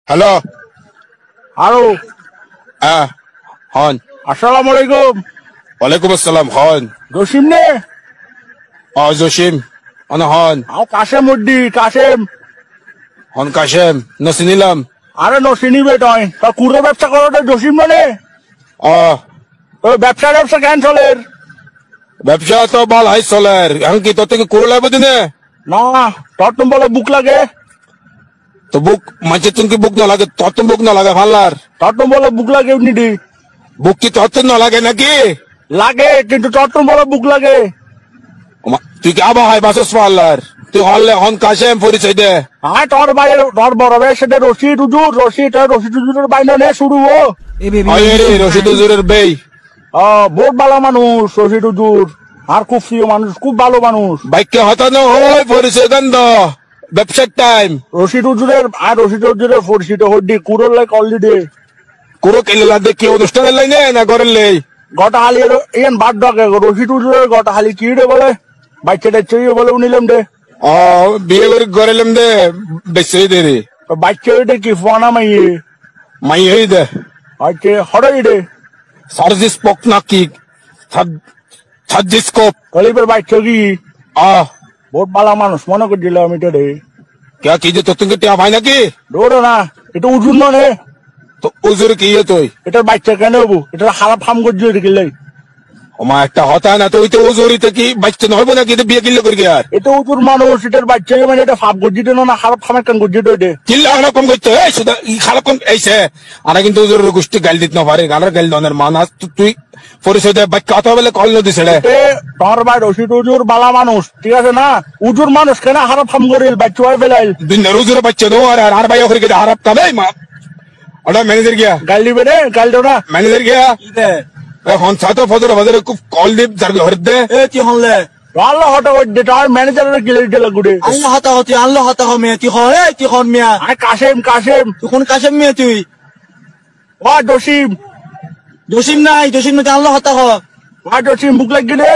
Hello. আরো হন। আসসালামু আলাইকুম। ওয়ালাইকুম আসসালাম। হন জসিম নে? জসিম হন। আও কাশেম উদ্দি কাশেম। হন কাশেম নসি নিলাম। আরে নসিনিবে তয় তা কুড়ে ব্যবসা করো তো জসিম মানে ওই ব্যবসা কেন চলের? ব্যবসা তো ভাল হাই চলের। এখন কি তোর থেকে করে লাগবে দিনে? না তোর তুমি বলে বুক লাগে। তো বুক মাঝে তুমি বুক না লাগে, তোর তো বুক না লাগে ভাল্লার। তোর তুমি বলে বুক লাগে এমনি বুক কি তোর তো না লাগে নাকি? লাগে কিন্তু তোর তুমি বলে বুক লাগে। তুই কি আবার হাই বাসস পাল্লার? তুই হলে হন কাশেম পরিচয় দে। হ্যাঁ তোর ভাই তোর বড় ভাই সেটা রশিদ উজুরের বাইনা নে শুরু ও রশিদ হুজুরের বেই। বহুত ভালো মানুষ রশিদ উজুর, আর খুব প্রিয় মানুষ, খুব ভালো মানুষ। বাইককে হতানো হয় পরিচয় দেন তো ব্যবসার টাইম। রশিদ উজুরের পরিচিত হড্ডি কুরোর লাইক অলরেডি কুরো কেলে লাগবে কি অনুষ্ঠানের লাইনে না ঘরের লাই? গটা হালি ইয়ান বাদ ডাকে রশিদ উজুরের গটা হালি কি রে বলে বাচ্চাটা চইয়ে বলে উনিলাম দে। বিয়ে করে গড়েলাম দে বেশি দে রে। বাচ্চা এটা কি ফোনা মাই হই দে আচ্ছা হড়াই রে সার্জিস পক নাকি সার্জিস্কোপ কলিপের বাচ্চা কি বহুত ভালো মানুষ মনে করে দিলাম এটা রে। क्या कीजिए तो तुमके टिया भाई ना की দৌড়ো না এটা উজুর মানে तो उजुर की है तो এটার বাচ্চা কেন হবো? এটা খারাপ ফার্ম করছে রেখে हमारा একটা হতা না তো ওই তো উজুরি তো কি বাচ্চা নয় না কি বিয়ে কিল্লে করে আর এটা উজুর মানুষ এটার বাচ্চা মানে এটা ফাপ করছে না খারাপ ফার্মের কেন করছে এটা কিল্লা হলো কম করতে এই শুধু খারাপ কোন এইছে আনা কিন্তু উজুরের গোষ্ঠী গাল দিত না পারে গালের গাল দনের মানাস তুই পরিচয় দে বাচ্চা কথা বলে কল নদী ছেড়ে তোর ভাই রশিদ উজুর বালা মানুষ ঠিক আছে না? উজুর মানুষ কেন খারাপ ফার্ম করিল বাচ্চা হয় ফেলাইল দিনের উজুরের বাচ্চা দো আর ভাই ওখানে গিয়ে হারাপ কাবে মা ওটা ম্যানেজার গিয়া গাল দিবে রে গাল দেও না ম্যানেজার গিয়া এখন ছাত্র ফজর বাজারে খুব কল দিব যার ঘর দে কি হলে আল্লাহ হটা হইতে তার ম্যানেজারের গিলে গেলে গুড়ে আল্লাহ হতা হতি আল্লাহ হতা হ মেয়ে তুই হয় তুই হন মিয়া আরে কাশেম তুই কোন কাশেম মেয়ে তুই ও জসিম জসিম নাই আল্লাহ হতা হ ও জসিম বুক লাগিলে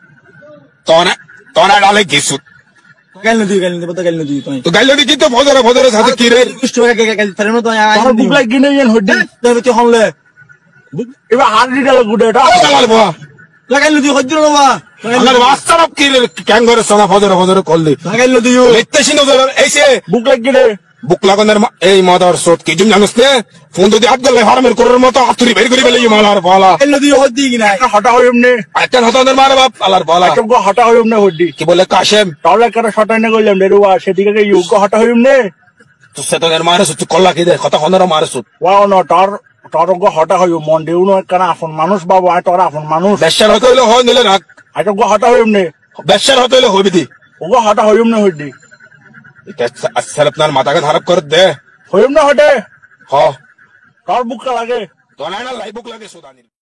তোনা ডালে কিছু গাইল নদী তুই তো গাইল দিছি তো ফজরে সাথে কি রে কষ্ট হয়ে গাইল ফেরনো তো তোর বুক লাগিলে ইন হড্ডি তুই হলে এবার হার দিতে গুড়ে এটা লাগাইল নদী হজ্জ নবা আল্লাহর ওয়াস্তার কি রে ক্যাঙ্গরে সোনা ফজরে কল দি লাগাইল নদী লেতেছি নজর এইছে বুক লাগিলে বুক লাগানোর এই মাদার সোট কি জুম জানিস না ফোন যদি আট গেলে হারামের করার মতো আতুরি বের করে ফেলে মালার পালা লাগাইল নদী হজ্জি কিনা হটা হই এমনি একটা হতানের মারে বাপ আলার পালা হটা হই এমনি হড্ডি কি বলে কাশেম তাহলে একটা শটাই না কইলাম রে রুয়া সেদিকে ইউগ হটা হই এমনি তো সেতনের মারে সুত কল্লা কি দে কথা হনের মারে সুত ওয়াও না তোর হটা হই মন দেউ না কেন আপন মানুষ বাবু আয় তোর আপন মানুষ বেশার হতে হইলে হয় নিলে রাখ আয় হটা হই এমনি বেশার হতে হইলে হইবি দি ওগো হটা হই এমনি হড্ডি আচ্ছা আপনার মাথাকে খারাপ করে দে হই এমনি হটে হ তোর বুকটা লাগে তো না লাই বুক লাগে সুদানি